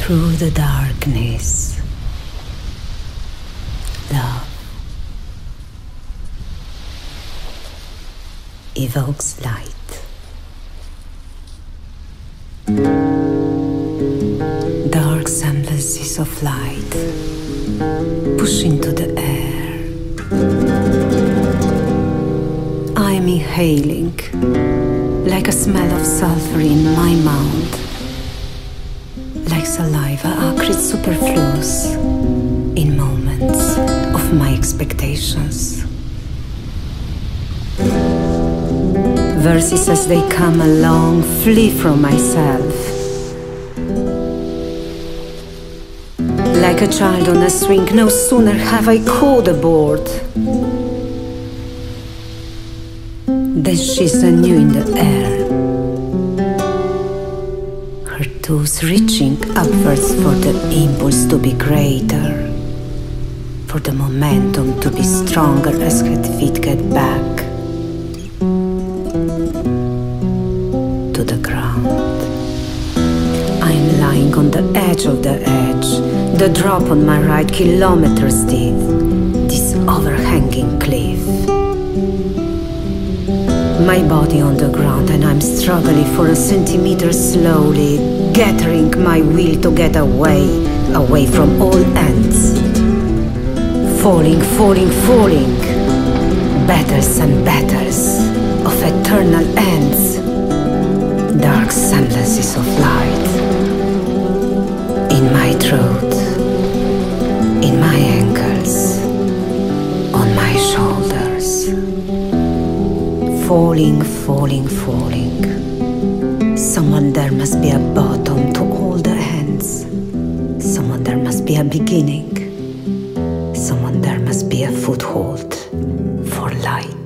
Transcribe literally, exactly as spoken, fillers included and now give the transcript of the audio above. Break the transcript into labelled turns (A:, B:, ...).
A: Through the darkness, love evokes light. Dark semblances of light push into the air. I am inhaling like a smell of sulfur in my mouth. Like saliva, acrid superfluous in moments of my expectations. Verses as they come along flee from myself. Like a child on a swing, no sooner have I caught a board than she's anew in the air. Her toes reaching upwards for the impulse to be greater, for the momentum to be stronger as her feet get back to the ground. I'm lying on the edge of the edge, the drop on my right kilometers deep, this overhanging cliff. My body on the ground and I'm struggling for a centimeter, slowly gathering my will to get away, away from all ends. Falling, falling, falling, battles and battles of eternal ends. Dark semblances of light in my throat, in my ankles, on my shoulders. Falling, falling, falling. Someone there must be a bottom to all the ends. Someone there must be a beginning. Someone there must be a foothold for light.